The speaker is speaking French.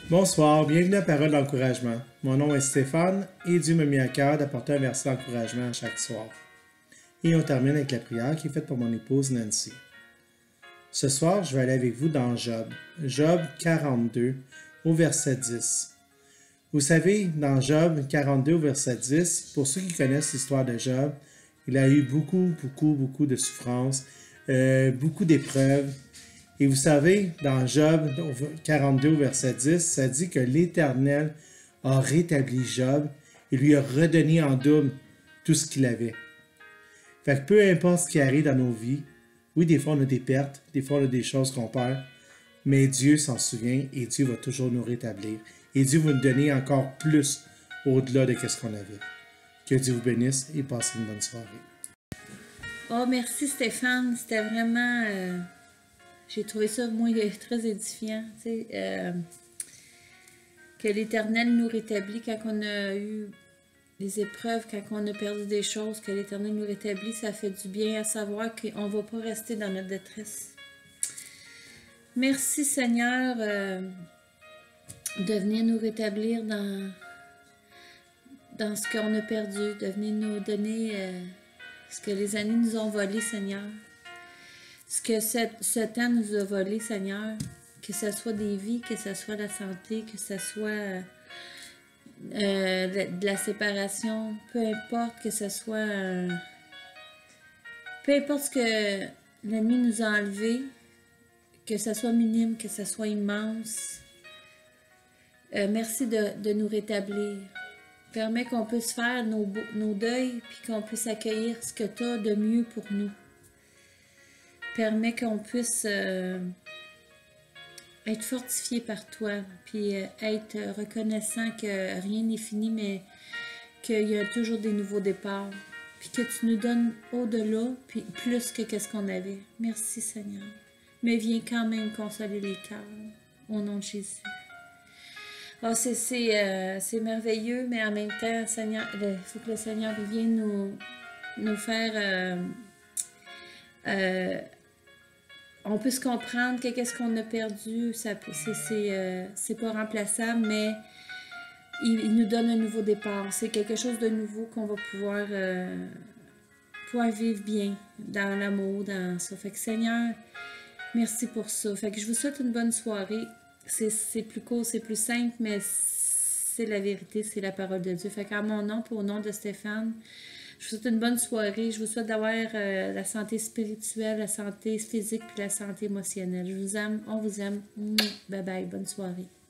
Bonsoir, bienvenue à Parole d'encouragement. Mon nom est Stéphane et Dieu m'a mis à cœur d'apporter un verset d'encouragement chaque soir. Et on termine avec la prière qui est faite pour mon épouse Nancy. Ce soir, je vais aller avec vous dans Job. Job 42 au verset 10. Vous savez, dans Job 42 au verset 10, pour ceux qui connaissent l'histoire de Job, il a eu beaucoup de souffrances, beaucoup d'épreuves. Et vous savez, dans Job 42 au verset 10, ça dit que l'Éternel a rétabli Job et lui a redonné en double tout ce qu'il avait. Fait que peu importe ce qui arrive dans nos vies, oui, des fois on a des pertes, des fois on a des choses qu'on perd, mais Dieu s'en souvient et Dieu va toujours nous rétablir. Et Dieu va nous donner encore plus au-delà de ce qu'on avait. Que Dieu vous bénisse et passez une bonne soirée. Oh, merci Stéphane, c'était vraiment... j'ai trouvé ça, moi, très édifiant. Que l'Éternel nous rétablit quand on a eu des épreuves, quand on a perdu des choses, que l'Éternel nous rétablit, ça fait du bien à savoir qu'on ne va pas rester dans notre détresse. Merci Seigneur de venir nous rétablir dans ce qu'on a perdu, de venir nous donner ce que les années nous ont volé, Seigneur. Ce que ce temps nous a volé, Seigneur, que ce soit des vies, que ce soit la santé, que ce soit de la séparation, peu importe que ce soit... peu importe ce que l'ennemi nous a enlevé, que ce soit minime, que ce soit immense, merci de nous rétablir. Permets qu'on puisse faire nos deuils, puis qu'on puisse accueillir ce que tu as de mieux pour nous. Permets qu'on puisse être fortifié par toi, puis être reconnaissant que rien n'est fini, mais qu'il y a toujours des nouveaux départs, puis que tu nous donnes au-delà, puis plus que qu'est-ce qu'on avait. Merci Seigneur. Mais viens quand même consoler les cœurs, au nom de Jésus. Oh, c'est merveilleux, mais en même temps, Seigneur, il faut que le Seigneur vienne nous faire... on peut se comprendre que qu'est-ce qu'on a perdu, c'est pas remplaçable, mais il nous donne un nouveau départ. C'est quelque chose de nouveau qu'on va pouvoir vivre bien dans l'amour, dans ça. Fait que Seigneur, merci pour ça. Fait que je vous souhaite une bonne soirée. C'est plus court, c'est plus simple, mais c'est la vérité, c'est la parole de Dieu. Fait qu'à mon nom, pour au nom de Stéphane, je vous souhaite une bonne soirée. Je vous souhaite d'avoir la santé spirituelle, la santé physique puis la santé émotionnelle. Je vous aime, on vous aime. Bye bye, bonne soirée.